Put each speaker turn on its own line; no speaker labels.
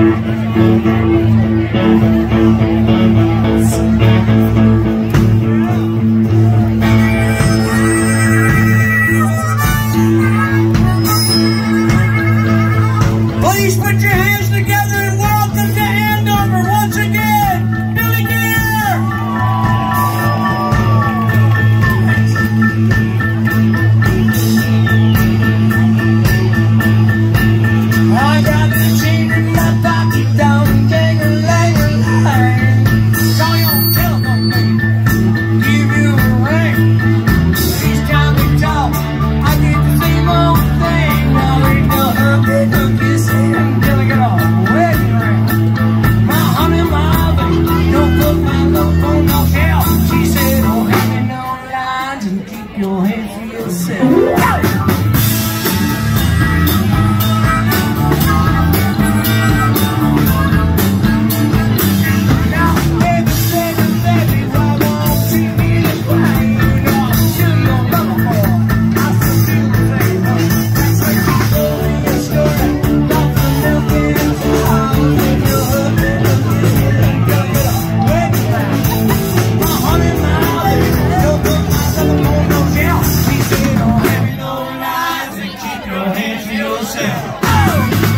Please put your hands together and welcome to Andover once again, Billy Geer! I got the chain in my pocket down, dang-a-lang-a-lang. Call you on telephone, baby, give you a ring. Each time we talk, I get the same old thing. Now ain't no hurry, don't kiss it until I get on the wedding ring. My honey, my baby, don't put my love on no hell. She said, don't hang no lines and keep your hands for yourself. Yourself.